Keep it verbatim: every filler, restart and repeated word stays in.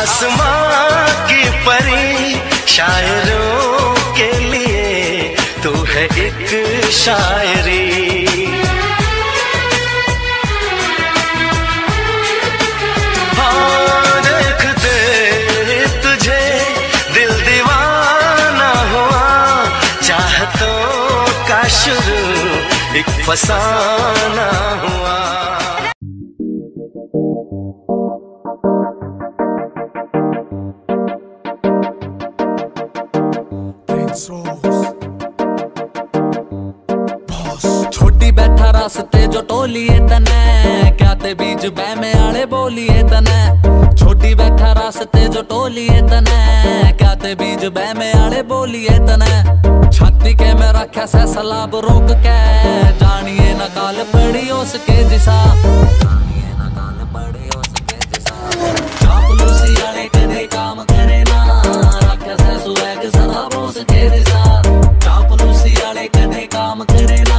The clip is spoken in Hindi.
आसमां की परी शायरों के लिए तू है एक शायरी। हाँ देखते तुझे दिल दीवाना हुआ, चाहतों का शुरू एक फसाना हुआ। छोटी बैठा रास्ते जो टोलिए तने, क्या ते बीच बह में आले बोलिए तने। छोटी बैठा रास्ते जो टोलिए तने, क्या ते बीच बह में आले बोलिए तने। छाती के में रखा से सलाब रोक के, जानिए न काल पड़ी उसके दिशा, जानिए न काल पड़ी उसके दिशा। चापलूसी आले कदे काम करे ना, रखा से सुएग सलाब उसके दिशा। चापलूसी आले कदे काम करे ना,